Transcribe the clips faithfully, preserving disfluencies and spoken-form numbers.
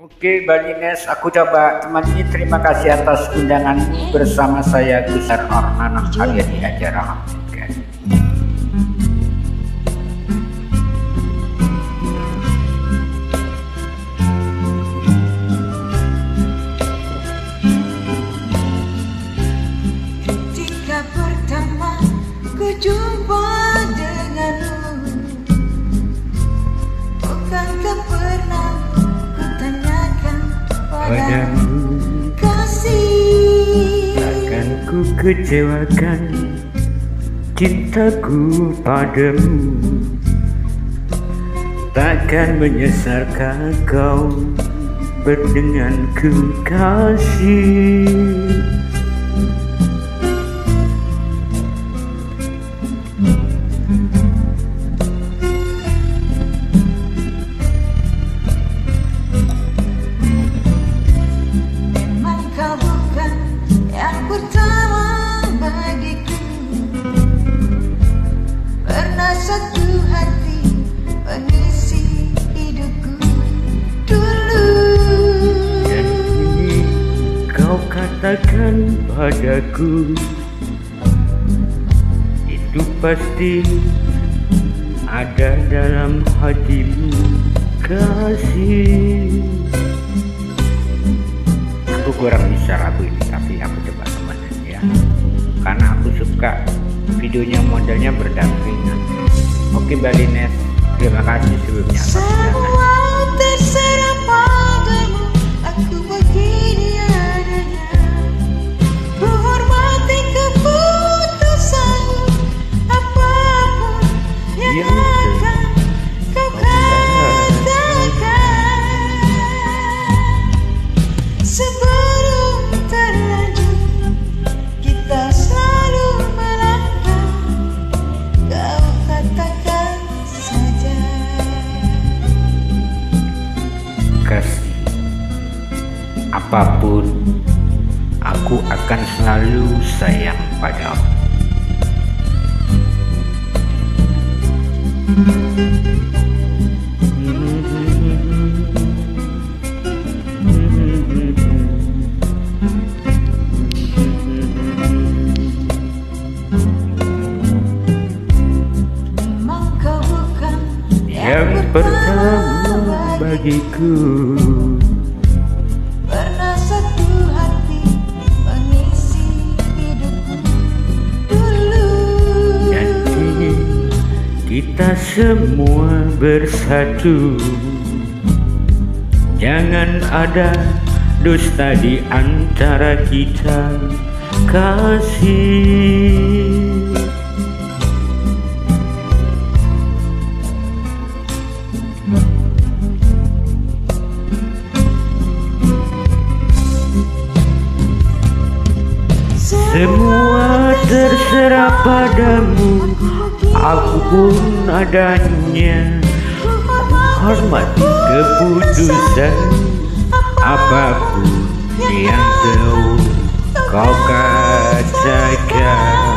Oke Balines, aku coba teman ini terima kasih atas undanganmu bersama saya Gusar Ornanang Karya di acara Hamid. Ketika pertama ku jumpa denganmu, bukankah pernah padamu kasih, takkan ku kecewakan cintaku padamu, takkan menyesalkan kau berdenganku kasih. Satu hati pengisi hidupku dulu, dan kini kau katakan padaku, itu pasti ada dalam hatimu kasih. Aku kurang bisa lagu ini, tapi aku coba temenan ya, karena aku suka videonya modelnya berdampingan. Oke Balines, terima kasih sebelumnya atas undangan. Semua terserah padamu, aku begini adanya. Ku hormati keputusanmu, apapun yang Yang akan kau katakan. Sebelum terlanjur kita selalu melangkah, kau katakan saja. Kasih, apapun aku akan selalu sayang padamu. Memang kau bukan Yang pertama bagiku, pernah satu hati mengisi hidupku dulu, dan kini kita semua bersatu. Jangan ada dusta di antara kita, kasih. Semua terserah padamu, aku pun adanya. Hormati keputusan apapun yang telah kau katakan.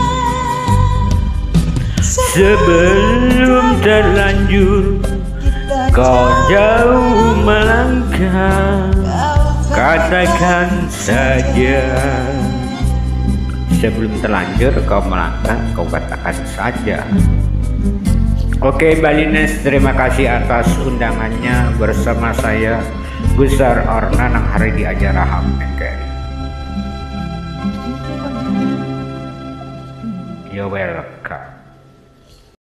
Sebelum terlanjur kau jauh melangkah, katakan saja. Sebelum terlanjur kau melangkah, kau katakan saja. Oke Balines, terima kasih atas undangannya bersama saya Gusar Ornanang hari di acara Hamid. You're welcome.